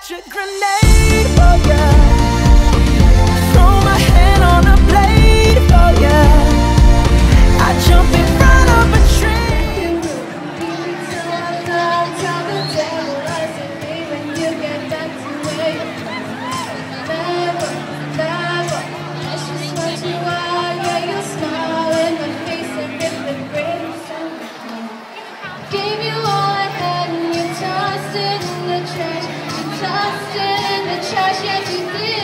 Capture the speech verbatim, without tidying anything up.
electric grenade for ya. Throw my hand on a blade for ya. I jump in front of a train. Tell the devil I said me when you get back to where you're from. Never, never, that's just what you are. Yeah, you smile in my face and rip the brakes off. Gave you all I had and you tossed it in the trash. You tossed it in the trash, yes you did.